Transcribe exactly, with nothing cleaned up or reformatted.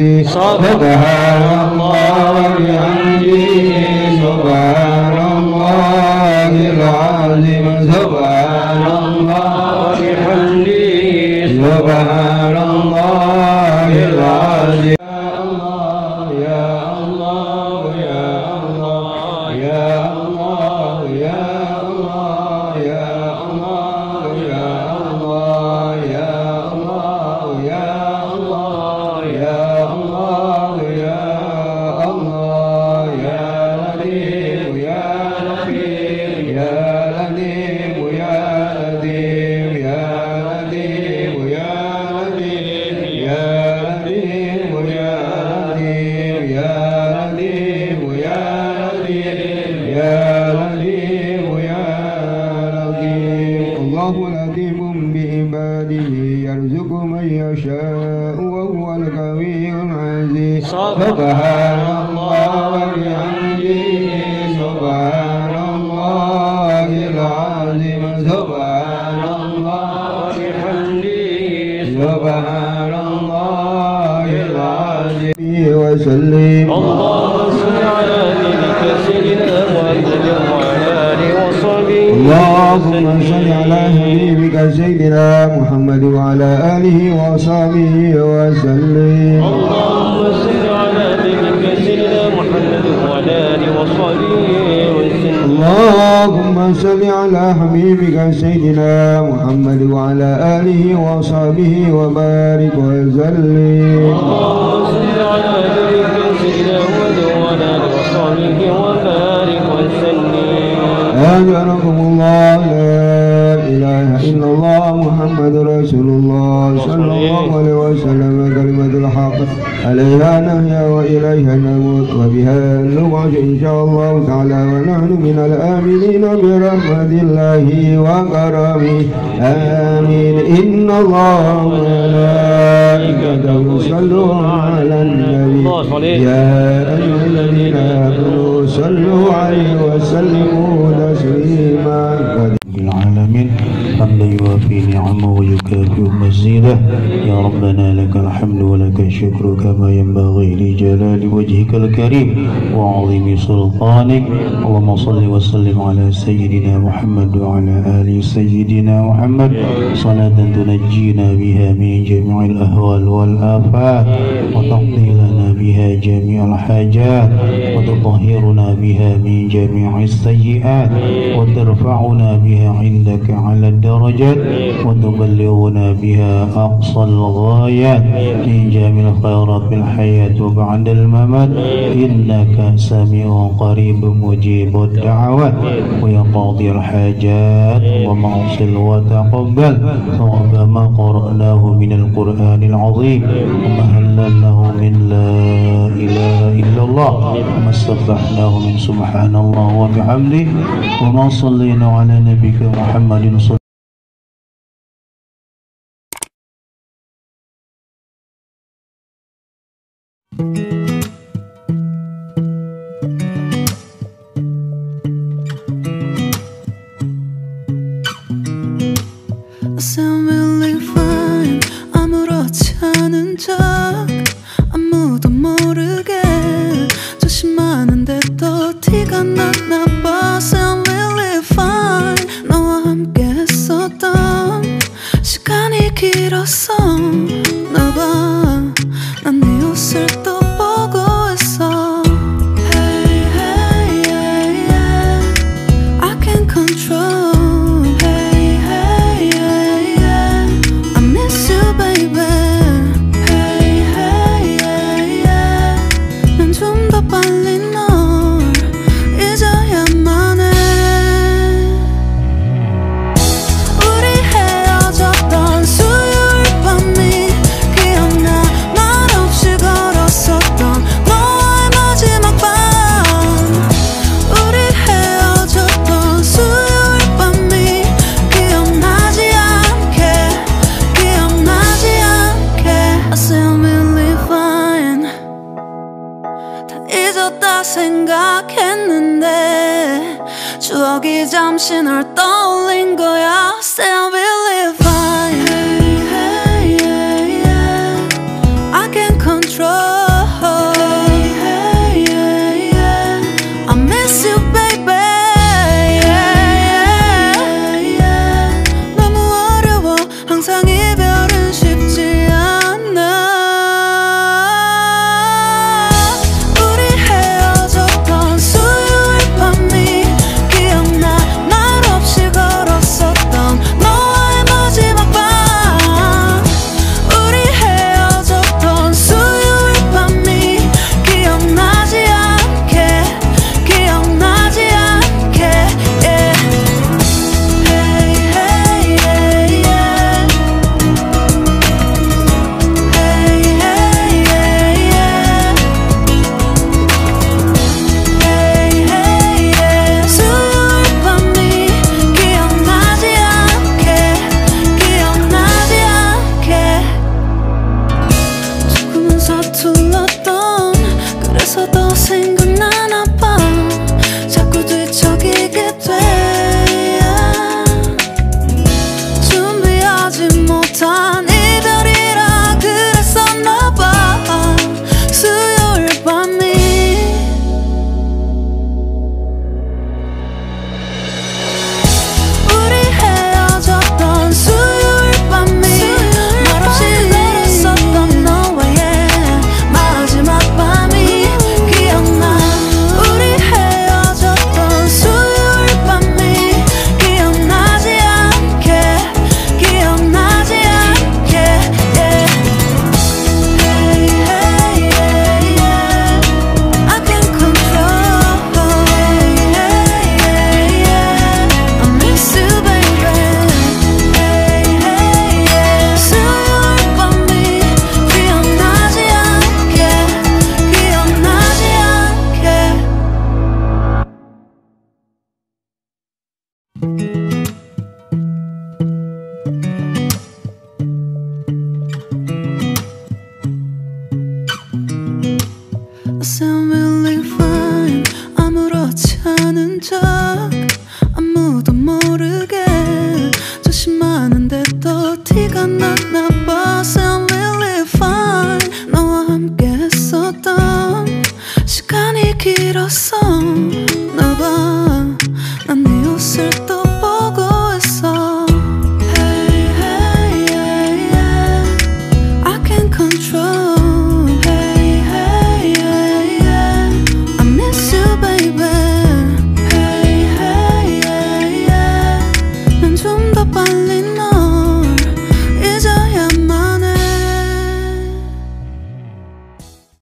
العظيم سبحان الله وبحمده سبحان الله العظيم سبحان الله وبحمده سبحان الله العظيم سبحان الله وبحمده سبحان الله العظيم سبحان الله وبحمده سبحان الله العظيم وسلم اللهم صل على نبيك سيدنا محمد وعلى آله وصحبه اللهم صل على حبيبك سيدنا محمد وعلى آله وصحبه وسلم اللهم صل على نبيك سيدنا محمد وعلى آله وصحبه وسلم اللهم صل على حبيبك سيدنا محمد وعلى آله وصحبه وبارك وسلم اللهم صل على نبيك سيدنا محمد وعلى آله وصحبه وبارك وسلم أجركم الله لا إله إلا الله محمد رسول الله صلى الله عليه وسلم كلمة الحق عليها نحيا وإليها نموت وبها نبعث إن شاء الله تعالى ونحن من الآمنين برحمة الله وكرمه آمين إن الله وملائكته يصلون على النبي يا أيها الذين آمنوا صلوا عليه وسلموا تسليما العالمين حمدا يوافي نعمه ويكافئ مزيده يا ربنا لك الحمد ولك الشكر كما ينبغي لجلال وجهك الكريم وعظيم سلطانك اللهم صل وسلم على سيدنا محمد وعلى آل سيدنا محمد صلاة تنجينا بها من جميع الأهوال والآفات وتقضي لنا بها جميع الحاجات وتطهرنا بها من جميع السيئات وترفعنا بها عندك على الدرجات وتبلغنا بها أقصى الغايات من جميع الخيرات في الحياة وبعد الممات إنك سميع قريب مجيب الدعوات ويا قاضي الحاجات وموصل وتقبل ثواب ما قرأناه من القرآن العظيم وما هللناه من لا إله إلا الله وما سبحناه من سبحان الله وبحمده وما صلينا على نبيك محمد صلى 아무렇지 않은 척 아무도 모르게 조심하는데 또 티가 났나 봐. Sound really fine 너와 함께 했었던 시간이 길었어 나 봐. 난 네 옷을 또 보고 있어. Hey hey yeah yeah I can't control. Hey hey yeah yeah I miss you baby. Hey hey yeah yeah 난 좀 더 빨리 널 잊어야만 해. 우리 헤어졌던 수요일 밤이 기억나. 말없이 걸었었던 너와의 마지막 밤. 우리 헤어졌던 수요일 밤이 기억나지 않게 기억나지 않게 I say I'm really fine. 다 잊었다 생각했는데 추억이 잠시 널 떠올린 거야. Say I'm really fine. Hey, hey, yeah, yeah. I can't control. Sound really fine. 아무렇지 않은 척 아무도 모르게 조심하는데 또 티가 났나 봐. Sound really fine. 너와 함께 했었던 시간이 길었어.